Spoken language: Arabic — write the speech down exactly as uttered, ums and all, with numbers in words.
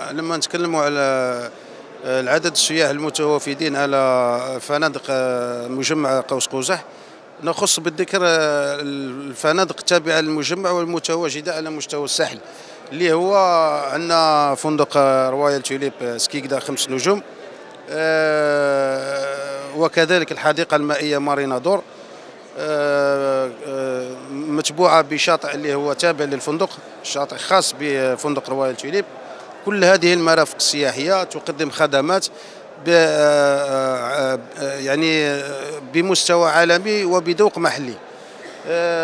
لما نتكلموا على العدد السياح المتوافدين على فنادق مجمع قوس قزح، نخص بالذكر الفنادق التابعة للمجمع والمتواجدة على مستوى الساحل، اللي هو عندنا فندق رويال توليب سكيكدا خمس نجوم، وكذلك الحديقة المائية مارينا دور، متبوعة بشاطئ اللي هو تابع للفندق، شاطئ خاص بفندق رويال توليب. كل هذه المرافق السياحية تقدم خدمات يعني بمستوى عالمي وبذوق محلي.